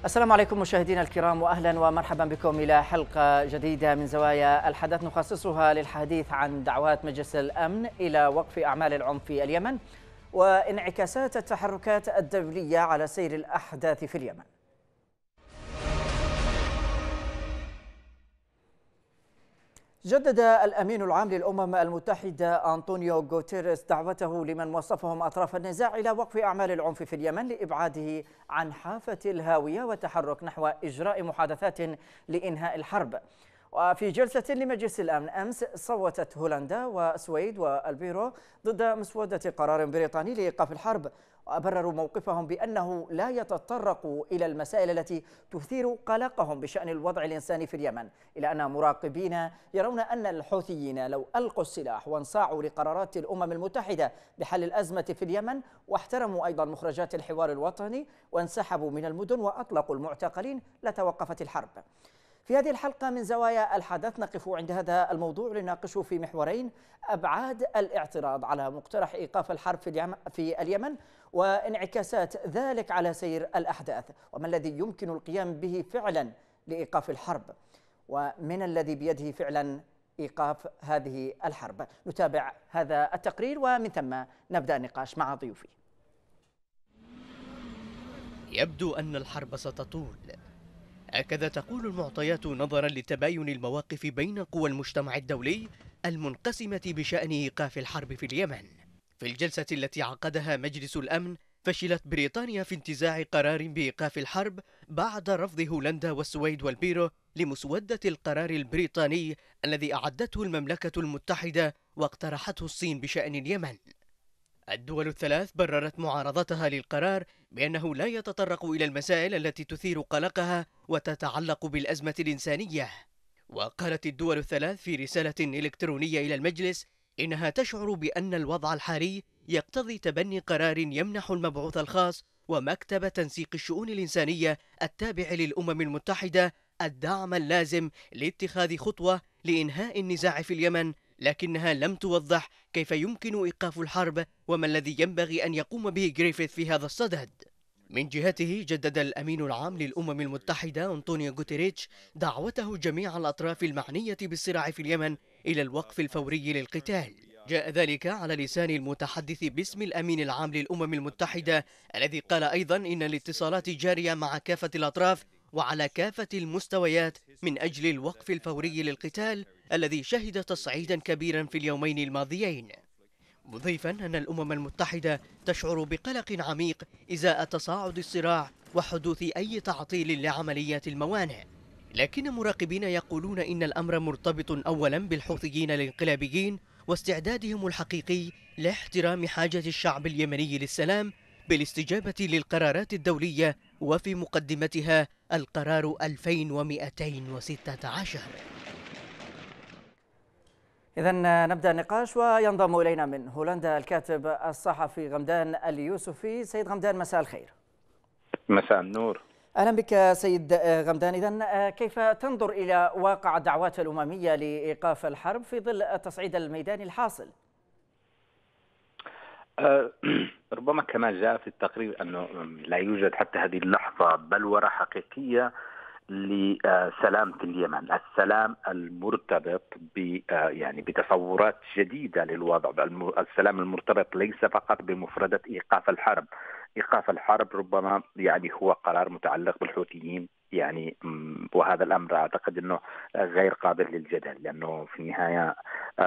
السلام عليكم مشاهدينا الكرام، واهلا ومرحبا بكم الى حلقه جديده من زوايا الحدث نخصصها للحديث عن دعوات مجلس الامن الى وقف اعمال العنف في اليمن وانعكاسات التحركات الدوليه على سير الاحداث في اليمن. جدد الأمين العام للأمم المتحدة أنطونيو غوتيريس دعوته لمن وصفهم أطراف النزاع إلى وقف أعمال العنف في اليمن لإبعاده عن حافة الهاوية والتحرك نحو إجراء محادثات لإنهاء الحرب. وفي جلسة لمجلس الأمن أمس صوتت هولندا والسويد والبيرو ضد مسودة قرار بريطاني لإيقاف الحرب، وأبرروا موقفهم بأنه لا يتطرق إلى المسائل التي تثير قلقهم بشأن الوضع الإنساني في اليمن، إلى أن مراقبين يرون أن الحوثيين لو ألقوا السلاح وانصاعوا لقرارات الأمم المتحدة بحل الأزمة في اليمن واحترموا أيضا مخرجات الحوار الوطني وانسحبوا من المدن وأطلقوا المعتقلين لتوقفت الحرب. في هذه الحلقة من زوايا الحدث نقف عند هذا الموضوع لنناقشه في محورين: أبعاد الاعتراض على مقترح إيقاف الحرب في اليمن وانعكاسات ذلك على سير الأحداث، وما الذي يمكن القيام به فعلا لإيقاف الحرب، ومن الذي بيده فعلا إيقاف هذه الحرب. نتابع هذا التقرير ومن ثم نبدأ النقاش مع ضيوفي. يبدو أن الحرب ستطول، هكذا تقول المعطيات نظرا لتباين المواقف بين قوى المجتمع الدولي المنقسمة بشأن إيقاف الحرب في اليمن. في الجلسة التي عقدها مجلس الأمن فشلت بريطانيا في انتزاع قرار بإيقاف الحرب بعد رفض هولندا والسويد والبيرو لمسودة القرار البريطاني الذي أعدته المملكة المتحدة واقترحته الصين بشأن اليمن. الدول الثلاث بررت معارضتها للقرار بأنه لا يتطرق إلى المسائل التي تثير قلقها وتتعلق بالأزمة الإنسانية. وقالت الدول الثلاث في رسالة إلكترونية إلى المجلس إنها تشعر بأن الوضع الحالي يقتضي تبني قرار يمنح المبعوث الخاص ومكتب تنسيق الشؤون الإنسانية التابع للأمم المتحدة الدعم اللازم لاتخاذ خطوة لإنهاء النزاع في اليمن، لكنها لم توضح كيف يمكن إيقاف الحرب وما الذي ينبغي أن يقوم به غريفيث في هذا الصدد. من جهته جدد الأمين العام للأمم المتحدة أنطونيو غوتيريتش دعوته جميع الأطراف المعنية بالصراع في اليمن إلى الوقف الفوري للقتال. جاء ذلك على لسان المتحدث باسم الأمين العام للأمم المتحدة الذي قال أيضا إن الاتصالات جارية مع كافة الأطراف وعلى كافة المستويات من أجل الوقف الفوري للقتال الذي شهد تصعيدا كبيرا في اليومين الماضيين، مضيفا أن الأمم المتحدة تشعر بقلق عميق إزاء تصاعد الصراع وحدوث أي تعطيل لعمليات الموانئ. لكن مراقبين يقولون إن الأمر مرتبط أولا بالحوثيين الانقلابيين واستعدادهم الحقيقي لاحترام حاجة الشعب اليمني للسلام بالاستجابة للقرارات الدولية وفي مقدمتها القرار 2216. إذن نبدأ النقاش، وينضم إلينا من هولندا الكاتب الصحفي غمدان اليوسفي. سيد غمدان، مساء الخير. مساء النور. أهلا بك سيد غمدان. إذن كيف تنظر إلى واقع الدعوات الأممية لإيقاف الحرب في ظل التصعيد الميداني الحاصل؟ ربما كما جاء في التقرير أنه لا يوجد حتى هذه اللحظة بلورة حقيقية لسلام في اليمن، السلام المرتبط يعني بتصورات جديدة للوضع، السلام المرتبط ليس فقط بمفردة إيقاف الحرب. إيقاف الحرب ربما يعني هو قرار متعلق بالحوثيين، يعني وهذا الأمر أعتقد أنه غير قابل للجدل، لأنه في النهاية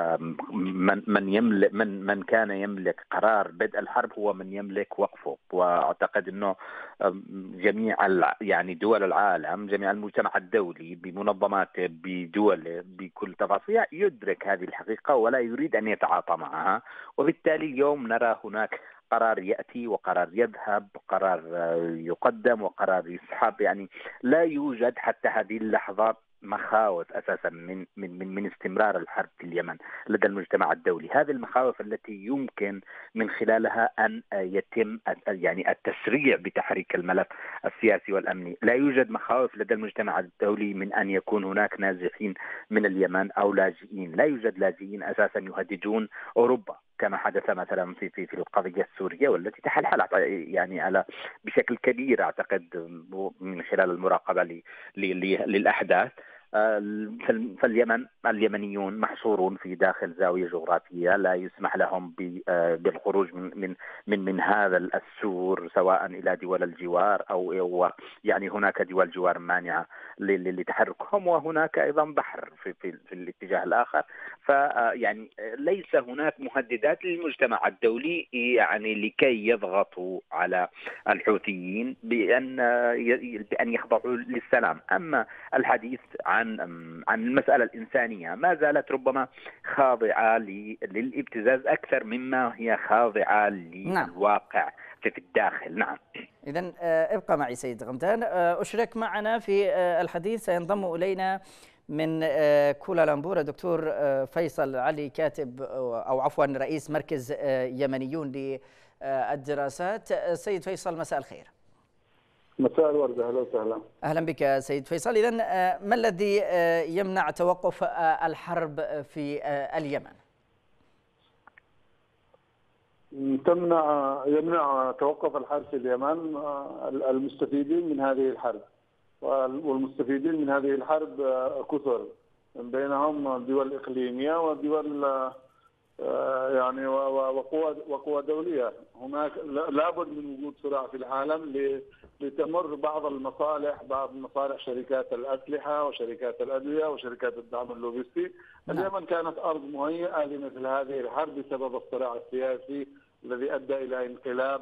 من كان يملك قرار بدء الحرب هو من يملك وقفه. وأعتقد أنه جميع يعني دول العالم، جميع المجتمع الدولي بمنظماته بدوله بكل تفاصيل يدرك هذه الحقيقة ولا يريد أن يتعاطى معها. وبالتالي اليوم نرى هناك قرار يأتي وقرار يذهب، قرار يقدم وقرار يسحب، يعني لا يوجد حتى هذه اللحظة مخاوف أساسا من استمرار الحرب في اليمن لدى المجتمع الدولي. هذه المخاوف التي يمكن من خلالها أن يتم يعني التسريع بتحريك الملف السياسي والأمني. لا يوجد مخاوف لدى المجتمع الدولي من أن يكون هناك نازحين من اليمن أو لاجئين. لا يوجد لاجئين أساسا يهددون أوروبا. كما حدث مثلا في القضية السورية، والتي تحلحلت يعني على بشكل كبير أعتقد من خلال المراقبة للأحداث. اليمنيون محصورون في داخل زاوية جغرافية، لا يسمح لهم بالخروج من هذا السور، سواء إلى دول الجوار أو يعني هناك دول جوار مانعة لتحركهم، وهناك أيضا بحر في الاتجاه الآخر. فيعني ليس هناك مهددات للمجتمع الدولي يعني لكي يضغطوا على الحوثيين بأن يخضعوا للسلام. أما الحديث عن المسألة الإنسانية ما زالت ربما خاضعة للابتزاز أكثر مما هي خاضعة للواقع في الداخل. نعم. إذن ابقى معي سيد غمدان. أشرك معنا في الحديث سينضم إلينا من كوالالمبور الدكتور فيصل علي، كاتب أو عفوا رئيس مركز يمنيون للدراسات. سيد فيصل مساء الخير. مساء الورد، اهلا وسهلا. اهلا بك سيد فيصل. اذن ما الذي يمنع توقف الحرب في اليمن؟ يمنع توقف الحرب في اليمن المستفيدين من هذه الحرب، والمستفيدين من هذه الحرب كثر، من بينهم دول اقليميه ودول يعني وقوى دوليه. هناك لابد من وجود صراع في العالم لتمر بعض مصالح شركات الاسلحه وشركات الادويه وشركات الدعم اللوجستي. اليمن كانت ارض مهيئه لمثل هذه الحرب بسبب الصراع السياسي الذي ادى الى انقلاب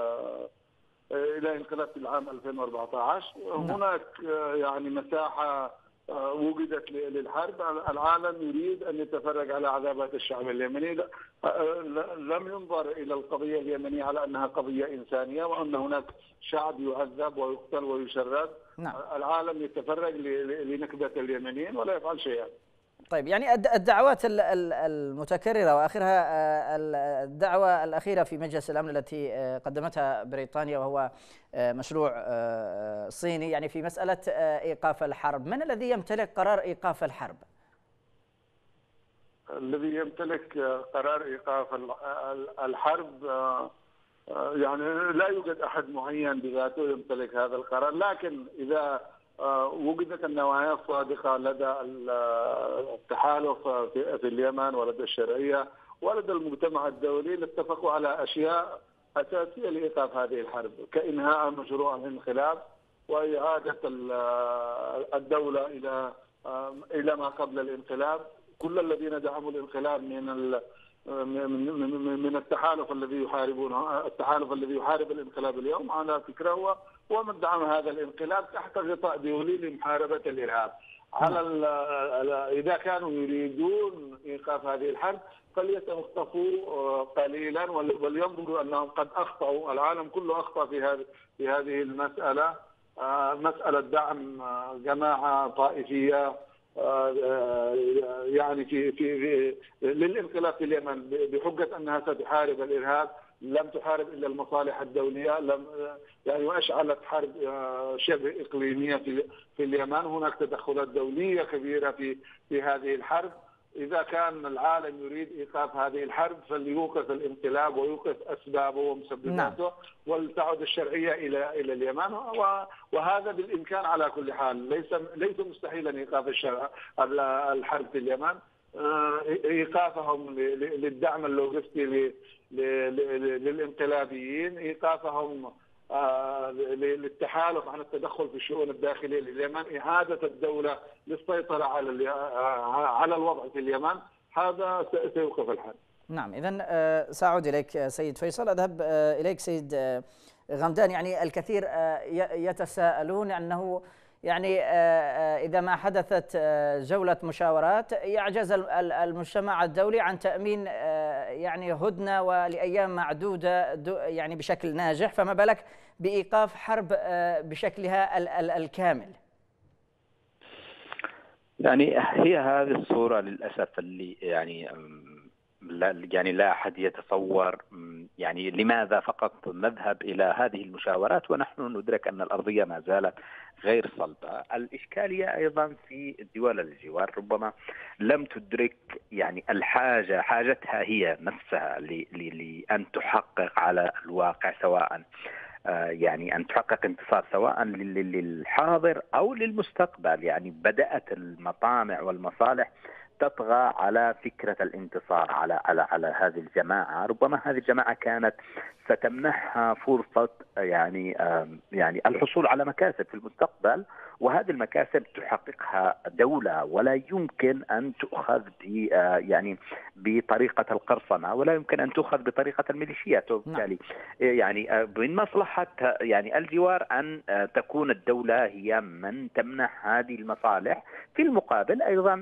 في العام 2014. هناك يعني مساحه وجدت للحرب. العالم يريد ان يتفرج على عذابات الشعب اليمني. لم ينظر الى القضيه اليمنيه على انها قضيه انسانيه وان هناك شعب يعذب ويقتل ويشرد. العالم يتفرج لنكبه اليمنيين ولا يفعل شيئا. طيب، يعني الدعوات المتكررة وآخرها الدعوة الأخيرة في مجلس الأمن التي قدمتها بريطانيا، وهو مشروع صيني يعني في مسألة إيقاف الحرب. من الذي يمتلك قرار إيقاف الحرب؟ الذي يمتلك قرار إيقاف الحرب يعني لا يوجد أحد معين بذاته يمتلك هذا القرار، لكن إذا وجدت النوايا الصادقة لدى التحالف في اليمن ولدى الشرعية ولدى المجتمع الدولي لاتفقوا على أشياء أساسية لإيقاف هذه الحرب، كإنهاء مشروع الانقلاب وإعادة الدولة إلى ما قبل الانقلاب. كل الذين دعموا الانقلاب من التحالف الذي يحاربونه، التحالف الذي يحارب الانقلاب اليوم على فكرة هو من دعم هذا الانقلاب تحت غطاء دولي لمحاربة الإرهاب. إذا كانوا يريدون إيقاف هذه الحرب فليتوقفوا قليلا ولينظروا أنهم قد أخطأوا. العالم كله أخطأ في هذه المسألة، مسألة دعم جماعة طائفية يعني في للانقلاب في اليمن بحجة أنها ستحارب الإرهاب. لم تحارب إلا المصالح الدولية، وأشعلت حرب شبه إقليمية في اليمن. هناك تدخلات دولية كبيرة في هذه الحرب. إذا كان العالم يريد إيقاف هذه الحرب فليوقف الانقلاب ويوقف أسبابه ومسبباته، ولتعد الشرعية إلى اليمن، وهذا بالإمكان على كل حال. ليس مستحيلا إيقاف الحرب في اليمن. إيقافهم للدعم اللوجستي للانقلابيين، إيقافهم للتحالف عن التدخل في الشؤون الداخلية لليمن، إعادة الدولة للسيطرة على الوضع في اليمن، هذا سيوقف الحرب. نعم، إذن سأعود إليك سيد فيصل. أذهب إليك سيد غمدان. يعني الكثير يتساءلون أنه يعني إذا ما حدثت جولة مشاورات يعجز المجتمع الدولي عن تأمين يعني هدنة ولأيام معدودة يعني بشكل ناجح، فما بالك بإيقاف حرب بشكلها الكامل؟ يعني هي هذه الصورة للأسف اللي يعني يعني لا أحد يتصور يعني لماذا فقط نذهب إلى هذه المشاورات ونحن ندرك أن الأرضية ما زالت غير صلبة. الإشكالية أيضا في دول الجوار ربما لم تدرك يعني حاجتها هي نفسها لأن تحقق على الواقع، سواء يعني أن تحقق انتصار سواء للحاضر أو للمستقبل. يعني بدأت المطامع والمصالح تطغى على فكرة الانتصار على هذه الجماعة. ربما هذه الجماعة كانت ستمنحها فرصة يعني الحصول على مكاسب في المستقبل، وهذه المكاسب تحققها دولة، ولا يمكن أن تؤخذ يعني بطريقة القرصنة، ولا يمكن أن تؤخذ بطريقة الميليشيات. وبالتالي يعني من مصلحة يعني الجوار أن تكون الدولة هي من تمنح هذه المصالح. في المقابل أيضا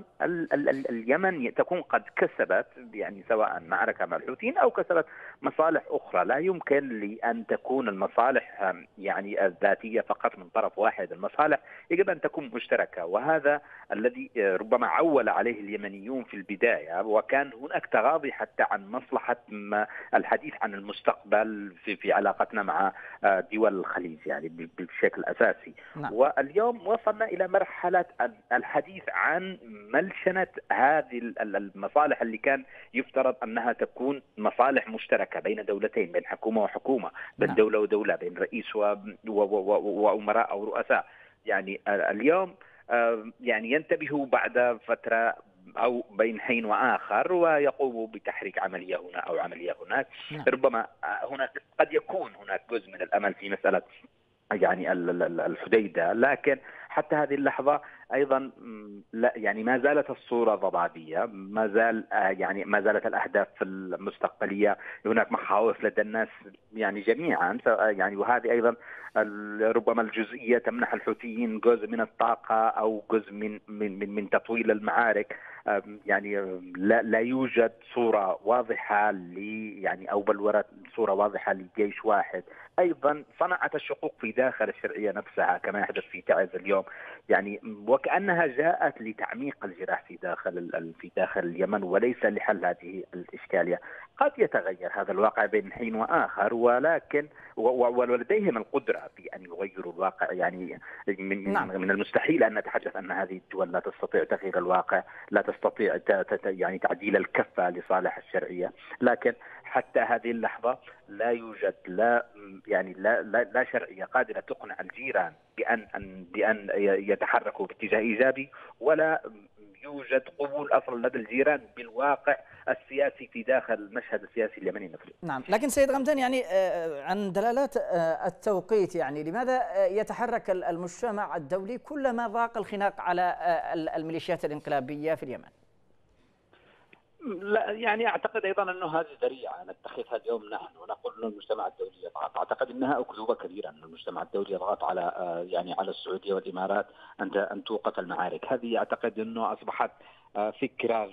اليمن تكون قد كسبت يعني سواء معركة مع الحوثيين أو كسبت مصالح أخرى. لا يمكن لأن تكون المصالح يعني الذاتية فقط من طرف واحد. المصالح يجب أن تكون مشتركة، وهذا الذي ربما عول عليه اليمنيون في البداية، وكان هناك تغاضي حتى عن مصلحة الحديث عن المستقبل في علاقتنا مع دول الخليج يعني بشكل أساسي. واليوم وصلنا إلى مرحلة الحديث عن ملشنة هذه المصالح اللي كان يفترض أنها تكون مصالح مشتركة بين دولتين، بين حكومة وحكومة، بين دولة ودولة، بين رئيس وأمراء أو رؤساء. يعني اليوم يعني ينتبهوا بعد فترة أو بين حين وآخر ويقوموا بتحريك عملية هنا أو عملية هناك. ربما هناك قد يكون هناك جزء من الأمل في مسألة يعني الحديدة، لكن حتى هذه اللحظة أيضا لا يعني ما زالت الصورة ضبابية، ما زالت الأهداف المستقبلية. هناك مخاوف لدى الناس يعني جميعا يعني، وهذه أيضا ربما الجزئية تمنح الحوثيين جزء من الطاقة أو جزء من تطويل المعارك. يعني لا يوجد صورة واضحة يعني أو بلورة صورة واضحة لجيش واحد. أيضا صنعت الشقوق في داخل الشرعية نفسها كما يحدث في تعز اليوم، يعني وكأنها جاءت لتعميق الجراح في داخل اليمن وليس لحل هذه الإشكالية. قد يتغير هذا الواقع بين حين وآخر، ولكن ولديهم القدرة في أن يغيروا الواقع. يعني من المستحيل أن نتحدث أن هذه الدول لا تستطيع تغيير الواقع، لا تستطيع يعني تعديل الكفة لصالح الشرعية، لكن حتى هذه اللحظة لا يوجد لا شرعية قادرة تقنع الجيران بأن يتحركوا باتجاه إيجابي، ولا يوجد قبول أصلا لدى الجيران بالواقع السياسي في داخل المشهد السياسي اليمني نفسه. نعم، لكن سيد غمدان يعني عن دلالات التوقيت، يعني لماذا يتحرك المجتمع الدولي كلما ضاق الخناق على الميليشيات الانقلابية في اليمن؟ لا يعني أعتقد أيضا أنه هذه ذريعة نتخذها اليوم نحن ونقول أن المجتمع الدولي يضغط. أعتقد أنها أكذوبة كبيرة أن المجتمع الدولي يضغط على على السعودية والإمارات أن توقف المعارك. هذه أعتقد أنه أصبحت فكرة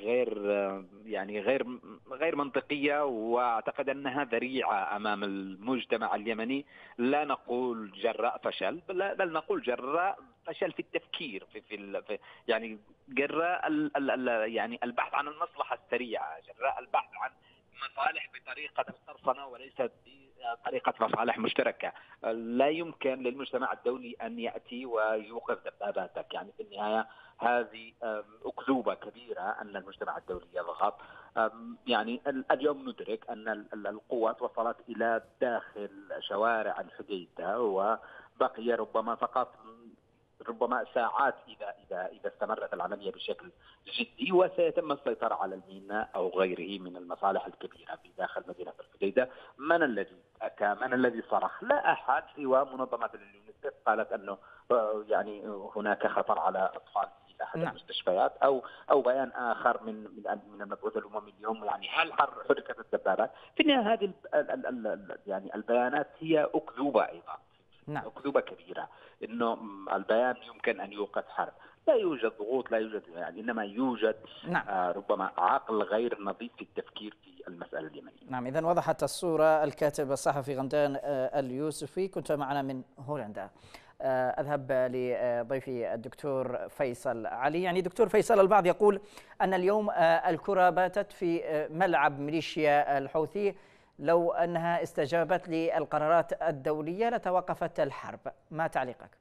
غير منطقية، وأعتقد أنها ذريعة أمام المجتمع اليمني. لا نقول جراء فشل، بل نقول جراء فشل في التفكير في يعني جراء يعني البحث عن المصلحة السريعة، جراء البحث عن مصالح بطريقة القرصنة وليست بطريقة مصالح مشتركة. لا يمكن للمجتمع الدولي أن يأتي ويوقف دباباتك. يعني في النهاية هذه أكذوبة كبيرة أن المجتمع الدولي يضغط. يعني اليوم ندرك أن القوات وصلت إلى داخل شوارع الحديدة، وبقي ربما فقط ساعات إذا استمرت العملية بشكل جدي، وسيتم السيطرة على الميناء أو غيره من المصالح الكبيرة في داخل مدينة الحديدة. من الذي أتى؟ من الذي صرخ؟ لا أحد سوى منظمات اليونيسف قالت أنه يعني هناك خطر على أطفال في أحد المستشفيات، أو بيان آخر من المبعوث الأممي اليوم. يعني هل حركت الدبابات؟ في النهاية هذه يعني البيانات هي أكذوبة أيضا. أكذوبة كبيرة إنه البيان يمكن أن يوقف حرب. لا يوجد ضغوط، لا يوجد يعني، إنما يوجد ربما عقل غير نظيف في التفكير في المسألة اليمنية. نعم، إذن وضحت الصورة. الكاتب الصحفي غمدان اليوسفي، كنت معنا من هولندا. أذهب لضيفي الدكتور فيصل علي. يعني دكتور فيصل، البعض يقول أن اليوم الكرة باتت في ملعب ميليشيا الحوثي، لو أنها استجابت للقرارات الدولية لتوقفت الحرب، ما تعليقك؟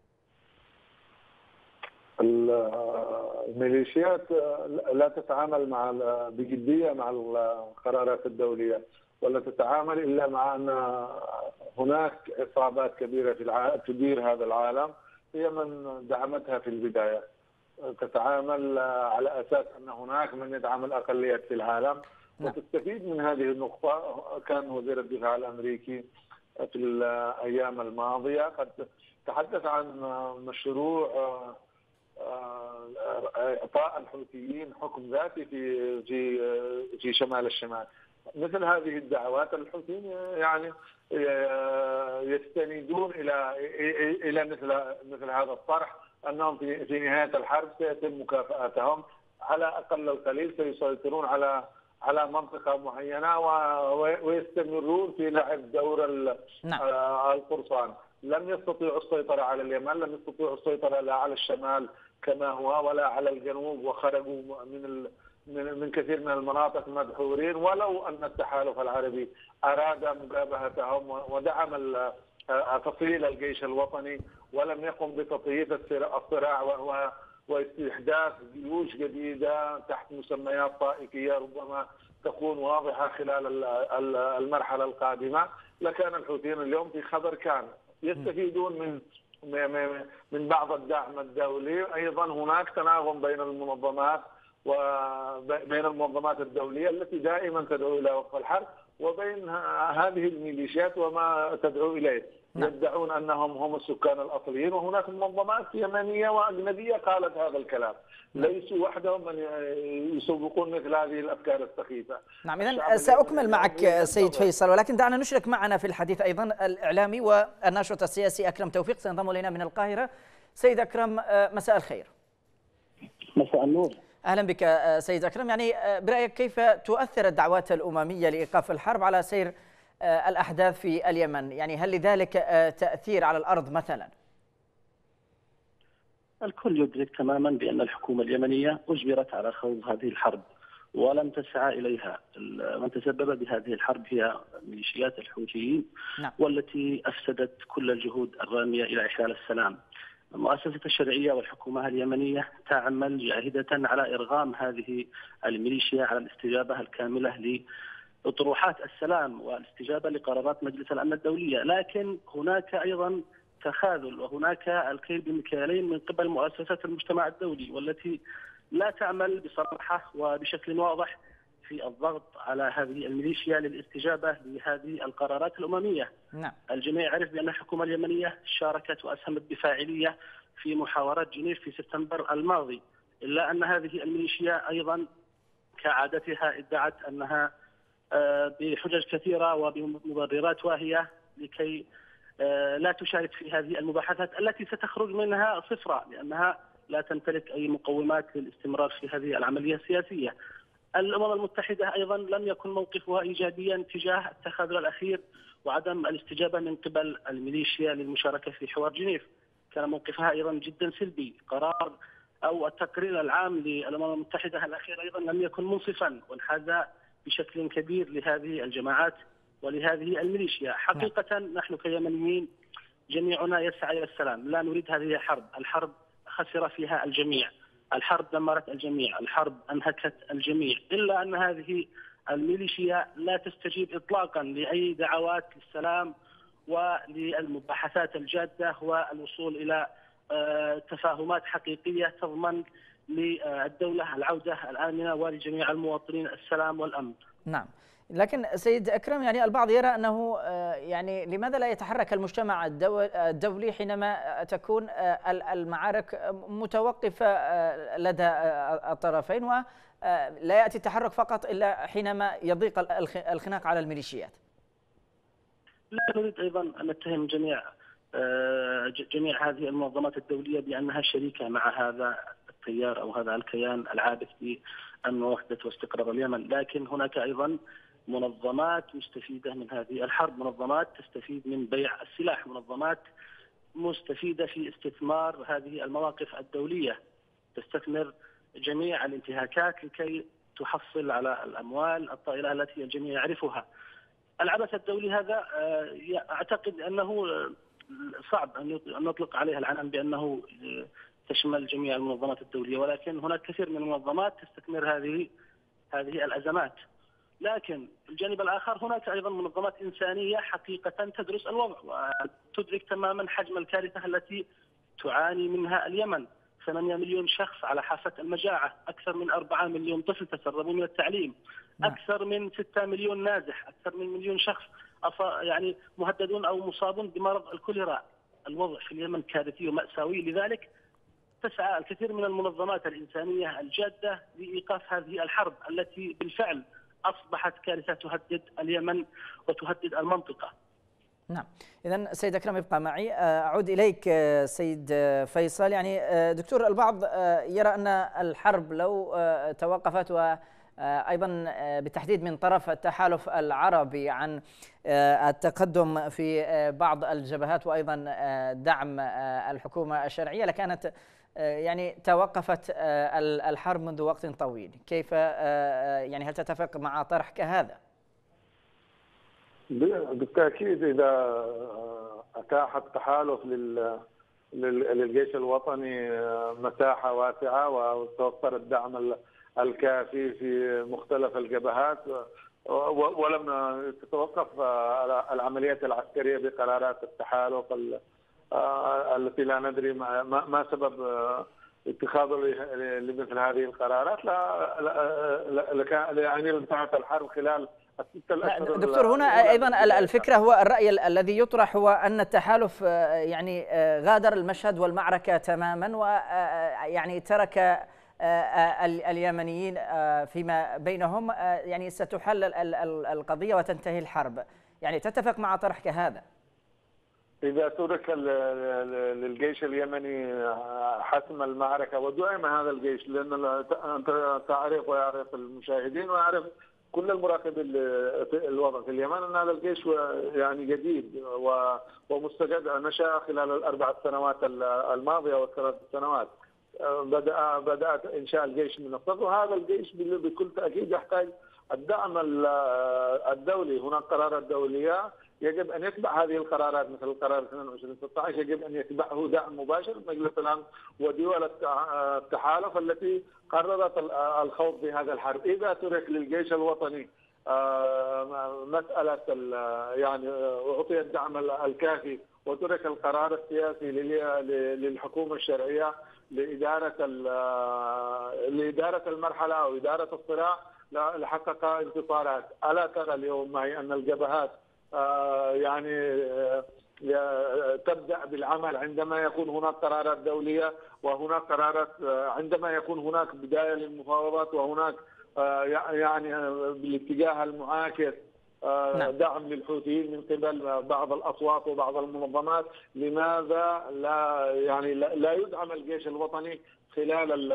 الميليشيات لا تتعامل بجدية مع القرارات الدولية، ولا تتعامل إلا مع أن هناك عصابات كبيرة في العالم تدير هذا العالم، هي من دعمتها في البداية. تتعامل على أساس أن هناك من يدعم الأقليات في العالم، وتستفيد من هذه النقطة. كان وزير الدفاع الأمريكي في الأيام الماضية قد تحدث عن مشروع إعطاء الحوثيين حكم ذاتي في شمال الشمال. مثل هذه الدعوات الحوثيين يعني يستندون إلى مثل هذا الطرح، أنهم في نهاية الحرب سيتم مكافأتهم، على أقل القليل سيسيطرون على منطقة معينة ويستمرون في لعب دور القرصان. لم يستطيعوا السيطرة على اليمن، لم يستطيعوا السيطرة لا على الشمال كما هو ولا على الجنوب، وخرجوا من كثير من المناطق مدحورين، ولو أن التحالف العربي أراد مجابهتهم ودعم تفصيل الجيش الوطني، ولم يقم بتطييف الصراع واستحداث جيوش جديدة تحت مسميات طائفية ربما تكون واضحة خلال المرحلة القادمة، لكان الحوثيين اليوم في خبر كان يستفيدون من بعض الدعم الدولي. أيضا هناك تناغم بين المنظمات الدولية التي دائما تدعو إلى وقف الحرب، وبين هذه الميليشيات وما تدعو إليه. يدعون أنهم هم السكان الأصليين، وهناك منظمات يمنية وأجنبية قالت هذا الكلام. ليسوا وحدهم من يسوقون مثل هذه الأفكار السخيفة. نعم، إذن سأكمل معك سيد فيصل، ولكن دعنا نشرك معنا في الحديث أيضا الإعلامي والناشط السياسي أكرم توفيق، سينضم إلينا من القاهرة. سيد أكرم، مساء الخير. مساء النور. أهلا بك سيد أكرم. يعني برأيك كيف تؤثر الدعوات الأممية لإيقاف الحرب على سير الأحداث في اليمن؟ يعني هل لذلك تأثير على الأرض مثلا؟ الكل يدرك تماما بأن الحكومة اليمنية أجبرت على خوض هذه الحرب ولم تسعى إليها. من تسبب بهذه الحرب هي ميليشيات الحوثيين، والتي أفسدت كل الجهود الرامية إلى إحلال السلام. المؤسسة الشرعية والحكومة اليمنية تعمل جاهدة على إرغام هذه الميليشيا على الاستجابة الكاملة لأطروحات السلام والاستجابة لقرارات مجلس الأمن الدولية، لكن هناك أيضا تخاذل وهناك الكيل بمكيالين من قبل مؤسسات المجتمع الدولي، والتي لا تعمل بصراحة وبشكل واضح في الضغط على هذه الميليشيا للاستجابة لهذه القرارات الأممية. الجميع يعرف بأن الحكومة اليمنية شاركت وأسهمت بفاعلية في محاورات جنيف في سبتمبر الماضي، إلا أن هذه الميليشيا أيضا كعادتها ادعت أنها بحجج كثيرة وبمبررات واهية لكي لا تشارك في هذه المباحثات التي ستخرج منها صفرا، لأنها لا تمتلك أي مقومات للاستمرار في هذه العملية السياسية. الأمم المتحدة أيضا لم يكن موقفها إيجابيا تجاه التخاذل الأخير وعدم الاستجابة من قبل الميليشيا للمشاركة في حوار جنيف. كان موقفها أيضا جدا سلبي. قرار أو التقرير العام للأمم المتحدة الأخير أيضا لم يكن منصفا، وانحاز بشكل كبير لهذه الجماعات ولهذه الميليشيا. حقيقة نحن كيمنيين جميعنا يسعى إلى السلام، لا نريد هذه الحرب. الحرب خسر فيها الجميع، الحرب دمرت الجميع، الحرب أنهكت الجميع، إلا أن هذه الميليشيا لا تستجيب إطلاقا لأي دعوات للسلام وللمباحثات الجادة والوصول إلى تفاهمات حقيقية تضمن للدولة العودة الآمنة ولجميع المواطنين السلام والأمن. نعم، لكن سيد أكرم، يعني البعض يرى أنه يعني لماذا لا يتحرك المجتمع الدولي حينما تكون المعارك متوقفة لدى الطرفين، ولا يأتي التحرك فقط إلا حينما يضيق الخناق على الميليشيات؟ لا نريد أيضا أن نتهم جميع هذه المنظمات الدولية بأنها شريكة مع هذا التيار أو هذا الكيان العابث بأمن ووحدة واستقرار اليمن، لكن هناك أيضا منظمات مستفيدة من هذه الحرب، منظمات تستفيد من بيع السلاح، منظمات مستفيدة في استثمار هذه المواقف الدولية، تستثمر جميع الانتهاكات لكي تحصل على الأموال الطائلة التي الجميع يعرفها. العبث الدولي هذا أعتقد أنه صعب أن نطلق عليها العنان بأنه تشمل جميع المنظمات الدولية، ولكن هناك كثير من المنظمات تستثمر هذه الأزمات. لكن الجانب الآخر هناك أيضا منظمات إنسانية حقيقة تدرس الوضع وتدرك تماما حجم الكارثة التي تعاني منها اليمن. 8 مليون شخص على حافة المجاعة، أكثر من 4 مليون طفل تسربوا من التعليم، أكثر من 6 مليون نازح، أكثر من مليون شخص يعني مهددون أو مصابون بمرض الكوليرا. الوضع في اليمن كارثي ومأساوي، لذلك تسعى الكثير من المنظمات الإنسانية الجادة لإيقاف هذه الحرب التي بالفعل أصبحت كارثة تهدد اليمن وتهدد المنطقة. نعم، إذن سيد أكرم ابقى معي. أعود إليك سيد فيصل. يعني دكتور، البعض يرى أن الحرب لو توقفت، وأيضا بالتحديد من طرف التحالف العربي، عن التقدم في بعض الجبهات وأيضا دعم الحكومة الشرعية، لكانت يعني توقفت الحرب منذ وقت طويل. كيف يعني هل تتفق مع طرح كهذا؟ بالتأكيد إذا أتاح التحالف للجيش الوطني مساحة واسعة وتوفر الدعم الكافي في مختلف الجبهات، ولم تتوقف العمليات العسكرية بقرارات التحالف التي لا ندري ما سبب اتخاذه لمثل هذه القرارات، يعني انتهت الحرب خلال دكتور، هنا أيضا الفكرة هو الرأي الذي يطرح هو أن التحالف يعني غادر المشهد والمعركة تماما، ويعني ترك اليمنيين فيما بينهم، يعني ستحل القضية وتنتهي الحرب. يعني تتفق مع طرح كهذا؟ إذا ترك للجيش اليمني حسم المعركة، ودائما هذا الجيش، لأن أنت تعرف ويعرف المشاهدين ويعرف كل المراقبين الوضع في اليمن أن هذا الجيش يعني جديد ومستجد، نشأ خلال ال4 سنوات الماضية والثلاث سنوات. بدأت إنشاء الجيش من الصفر، وهذا الجيش بكل تأكيد يحتاج الدعم الدولي. هناك قرارات دولية يجب أن يتبع هذه القرارات، مثل القرار 2216 يجب أن يتبعه دعم مباشر من مجلس الأمن ودول التحالف التي قررت الخوض بهذا الحرب. إذا ترك للجيش الوطني مسألة يعني أعطي الدعم الكافي، وترك القرار السياسي للحكومة الشرعية لإدارة المرحلة أو إدارة الصراع لحقق انتصارات. ألا ترى اليوم معي أن الجبهات يعني تبدأ بالعمل عندما يكون هناك قرارات دولية، وهناك قرارات عندما يكون هناك بداية للمفاوضات، وهناك يعني بالاتجاه المعاكس دعم للحوثيين من قبل بعض الأصوات وبعض المنظمات. لماذا لا يدعم الجيش الوطني خلال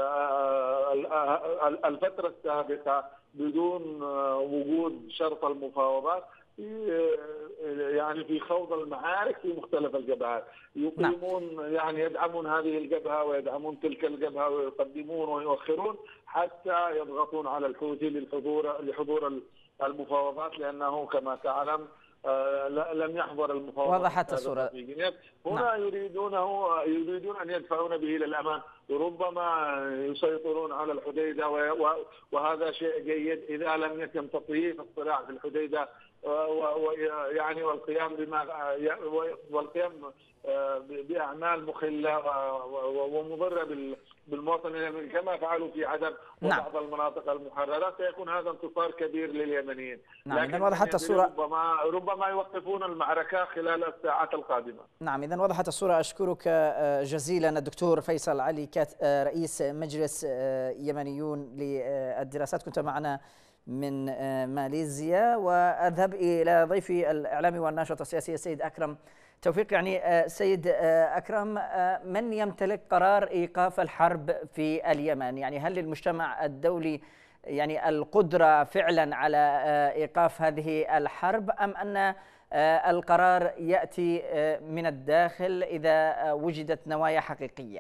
الفترة السابقة بدون وجود شرط المفاوضات يعني في خوض المعارك في مختلف الجبهات؟ يقيمون يعني يدعمون هذه الجبهة ويدعمون تلك الجبهة ويقدمون ويؤخرون حتى يضغطون على الحوثي لحضور المفاوضات، لأنه كما تعلم لم يحضر المفاوضات. وضحت الصورة. هنا يريدون أن يدفعون به إلى الأمام، وربما يسيطرون على الحديدة، وهذا شيء جيد إذا لم يتم تطييف الصراع في الحديدة يعني والقيام بأعمال مخلة ومضرة بالمواطنين كما فعلوا في عدن وبعض المناطق المحررة. سيكون هذا انتصار كبير لليمنيين. لكن وضحت الصورة. ربما يوقفون المعركة خلال الساعات القادمة. نعم، إذن وضحت الصورة. أشكرك جزيلا الدكتور فيصل علي، رئيس مجلس يمنيون للدراسات، كنت معنا من ماليزيا. وأذهب إلى ضيفي الإعلامي والناشط السياسي السيد أكرم توفيق. يعني سيد أكرم، من يمتلك قرار إيقاف الحرب في اليمن؟ يعني هل للمجتمع الدولي يعني القدرة فعلا على إيقاف هذه الحرب، أم أن القرار يأتي من الداخل إذا وجدت نوايا حقيقية؟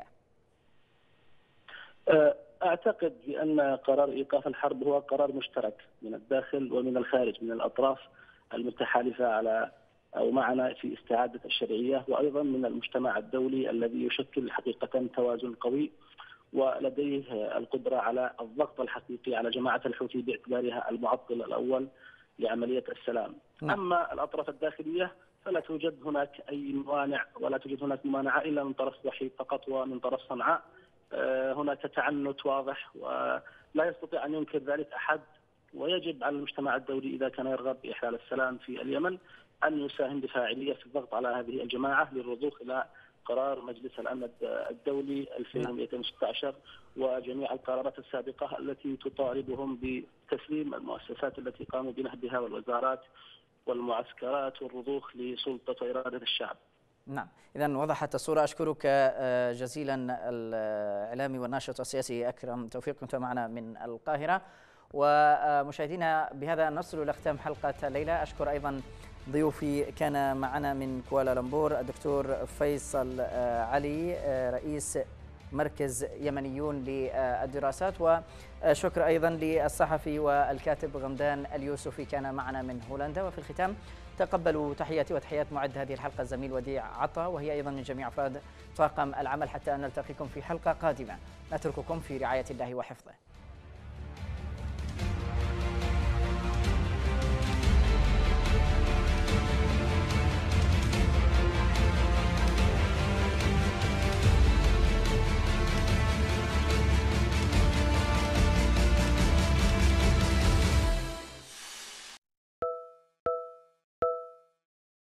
أعتقد بأن قرار إيقاف الحرب هو قرار مشترك من الداخل ومن الخارج، من الأطراف المتحالفة على أو معنا في استعادة الشرعية، وأيضا من المجتمع الدولي الذي يشكل حقيقة توازن قوي ولديه القدرة على الضغط الحقيقي على جماعة الحوثي باعتبارها المعطل الأول لعملية السلام. أما الأطراف الداخلية فلا توجد هناك أي موانع، ولا توجد هناك ممانعة إلا من طرف وحيد فقط ومن طرف صنعاء. هناك تعنت واضح ولا يستطيع أن ينكر ذلك أحد، ويجب على المجتمع الدولي إذا كان يرغب بإحلال السلام في اليمن أن يساهم بفاعلية في الضغط على هذه الجماعة للرضوخ إلى قرار مجلس الأمن الدولي 2216 وجميع القرارات السابقة التي تطالبهم بتسليم المؤسسات التي قاموا بنهبها والوزارات والمعسكرات والرضوخ لسلطة وإرادة الشعب. نعم، إذن وضحت الصورة. أشكرك جزيلا الإعلامي والناشط السياسي أكرم توفيق، كنت معنا من القاهرة. ومشاهدينا بهذا نصل إلى ختام حلقة الليلة. أشكر أيضا ضيوفي، كان معنا من كوالالمبور الدكتور فيصل علي رئيس مركز يمنيون للدراسات، وشكر أيضا للصحفي والكاتب غمدان اليوسفي كان معنا من هولندا. وفي الختام تقبلوا تحياتي وتحيات معد هذه الحلقة الزميل وديع عطا، وهي أيضا من جميع أفراد طاقم العمل، حتى أن نلتقيكم في حلقة قادمة. نترككم في رعاية الله وحفظه.